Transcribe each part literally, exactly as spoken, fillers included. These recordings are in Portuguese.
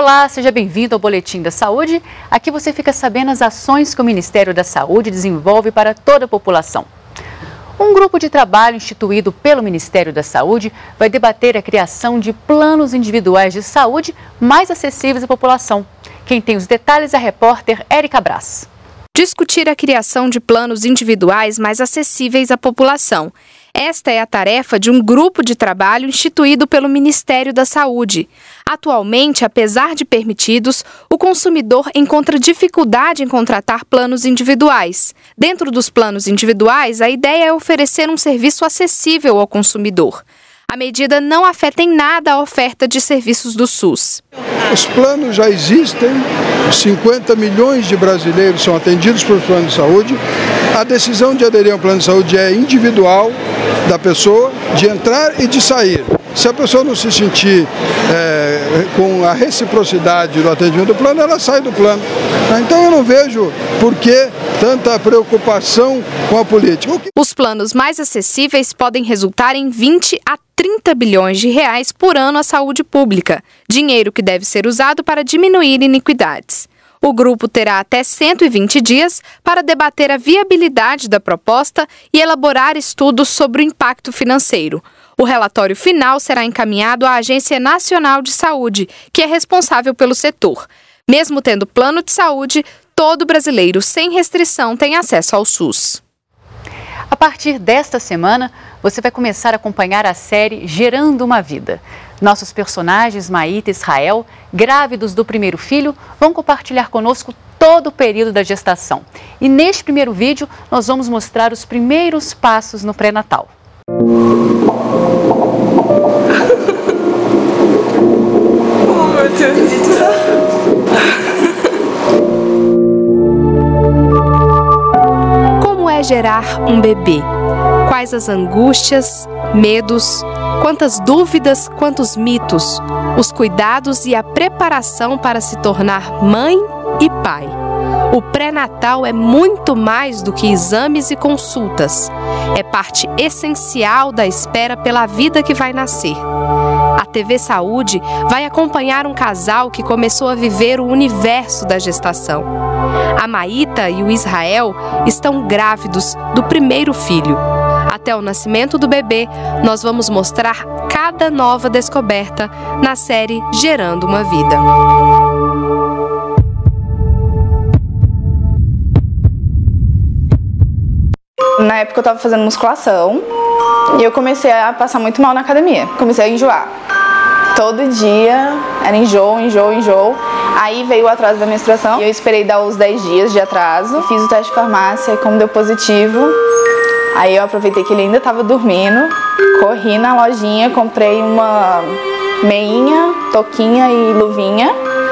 Olá, seja bem-vindo ao Boletim da Saúde. Aqui você fica sabendo as ações que o Ministério da Saúde desenvolve para toda a população. Um grupo de trabalho instituído pelo Ministério da Saúde vai debater a criação de planos individuais de saúde mais acessíveis à população. Quem tem os detalhes é a repórter Érica Braz. Discutir a criação de planos individuais mais acessíveis à população. Esta é a tarefa de um grupo de trabalho instituído pelo Ministério da Saúde. Atualmente, apesar de permitidos, o consumidor encontra dificuldade em contratar planos individuais. Dentro dos planos individuais, a ideia é oferecer um serviço acessível ao consumidor. A medida não afeta em nada a oferta de serviços do SUS. Os planos já existem, cinquenta milhões de brasileiros são atendidos por plano de saúde. A decisão de aderir ao plano de saúde é individual da pessoa, de entrar e de sair. Se a pessoa não se sentir é, com a reciprocidade do atendimento do plano, ela sai do plano. Então eu não vejo por que tanta preocupação com a política. Os planos mais acessíveis podem resultar em vinte a trinta bilhões de reais por ano à saúde pública, dinheiro que deve ser usado para diminuir iniquidades. O grupo terá até cento e vinte dias para debater a viabilidade da proposta e elaborar estudos sobre o impacto financeiro. O relatório final será encaminhado à Agência Nacional de Saúde, que é responsável pelo setor. Mesmo tendo plano de saúde, todo brasileiro sem restrição tem acesso ao SUS. A partir desta semana, você vai começar a acompanhar a série Gerando uma Vida. Nossos personagens, Maíta e Israel, grávidos do primeiro filho, vão compartilhar conosco todo o período da gestação. E neste primeiro vídeo, nós vamos mostrar os primeiros passos no pré-natal. Oh, meu Deus do céu. Como é gerar um bebê? Quais as angústias, medos, quantas dúvidas, quantos mitos, os cuidados e a preparação para se tornar mãe e pai. O pré-natal é muito mais do que exames e consultas. É parte essencial da espera pela vida que vai nascer. A T V Saúde vai acompanhar um casal que começou a viver o universo da gestação. A Maíta e o Israel estão grávidos do primeiro filho. Até o nascimento do bebê, nós vamos mostrar cada nova descoberta na série Gerando uma Vida. Na época eu estava fazendo musculação e eu comecei a passar muito mal na academia. Comecei a enjoar. Todo dia era enjoo, enjoo, enjoo. Aí veio o atraso da menstruação e eu esperei dar os dez dias de atraso. Fiz o teste de farmácia e como deu positivo, aí eu aproveitei que ele ainda estava dormindo, corri na lojinha, comprei uma meinha, touquinha e luvinha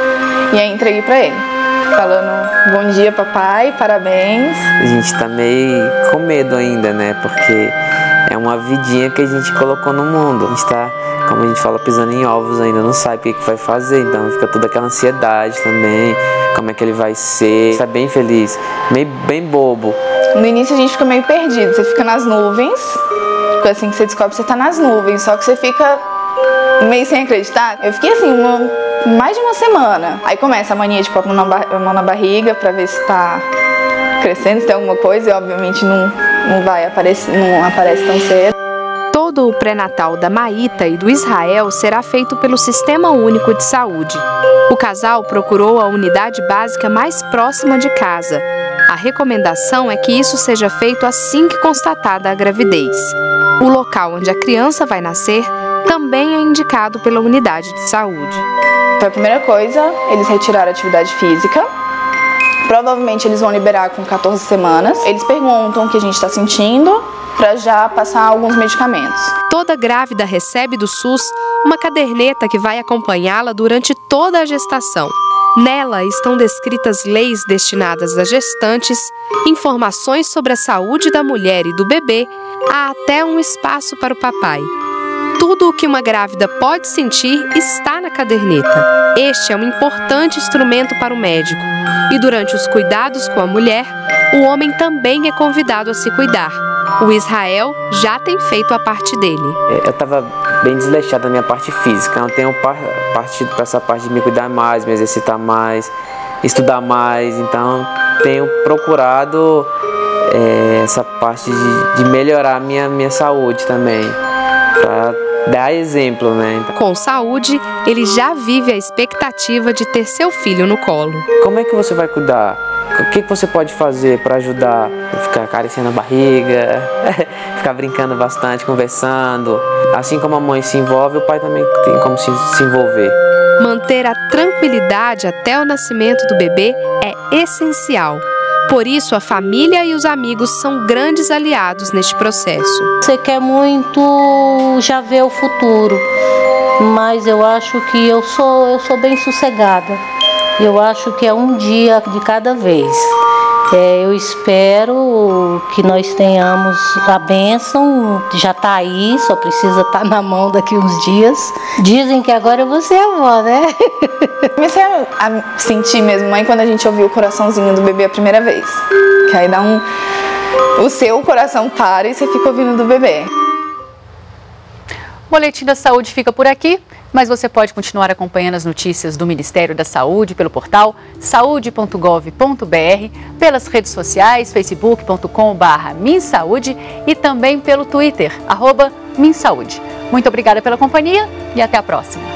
e aí entreguei pra ele, falando bom dia papai, parabéns. A gente tá meio com medo ainda, né, porque é uma vidinha que a gente colocou no mundo. A gente tá, como a gente fala, pisando em ovos ainda, não sabe o que vai fazer, então fica toda aquela ansiedade também, como é que ele vai ser. Tá bem feliz, meio bem bobo. No início a gente fica meio perdido, você fica nas nuvens, tipo assim que você descobre que você tá nas nuvens, só que você fica meio sem acreditar. Eu fiquei assim, uma, mais de uma semana. Aí começa a mania de pôr a mão na, a mão na barriga pra ver se tá crescendo, se tem alguma coisa, e obviamente não, não vai aparecer, não aparece tão cedo. Todo o pré-natal da Maíta e do Israel será feito pelo Sistema Único de Saúde. O casal procurou a unidade básica mais próxima de casa. A recomendação é que isso seja feito assim que constatada a gravidez. O local onde a criança vai nascer também é indicado pela unidade de saúde. Então, a primeira coisa, eles retiraram a atividade física. Provavelmente eles vão liberar com quatorze semanas. Eles perguntam o que a gente está sentindo para já passar alguns medicamentos. Toda grávida recebe do SUS uma caderneta que vai acompanhá-la durante toda a gestação. Nela estão descritas leis destinadas a gestantes, informações sobre a saúde da mulher e do bebê, há até um espaço para o papai. Tudo o que uma grávida pode sentir está na caderneta. Este é um importante instrumento para o médico. E durante os cuidados com a mulher, o homem também é convidado a se cuidar. O Israel já tem feito a parte dele. Eu estava bem desleixado na minha parte física. Eu tenho partido para essa parte de me cuidar mais, me exercitar mais, estudar mais. Então, tenho procurado é, essa parte de, de melhorar a minha, minha saúde também, para dar exemplo, né? Com saúde, ele já vive a expectativa de ter seu filho no colo. Como é que você vai cuidar? O que, que você pode fazer para ajudar? Ficar acariciando a barriga, ficar brincando bastante, conversando. Assim como a mãe se envolve, o pai também tem como se, se envolver. Manter a tranquilidade até o nascimento do bebê é essencial. Por isso, a família e os amigos são grandes aliados neste processo. Você quer muito já ver o futuro, mas eu acho que eu sou, eu sou bem sossegada. Eu acho que é um dia de cada vez. É, eu espero que nós tenhamos a bênção, já está aí, só precisa estar na mão daqui uns dias. Dizem que agora eu vou ser avó, né? Comecei a sentir mesmo, mãe, quando a gente ouviu o coraçãozinho do bebê a primeira vez. Que aí dá um... O seu coração para e você fica ouvindo do bebê. O Boletim da Saúde fica por aqui, mas você pode continuar acompanhando as notícias do Ministério da Saúde pelo portal saúde ponto gov ponto br, pelas redes sociais, facebook ponto com barra minsaude e também pelo Twitter, arroba minsaude. Muito obrigada pela companhia e até a próxima.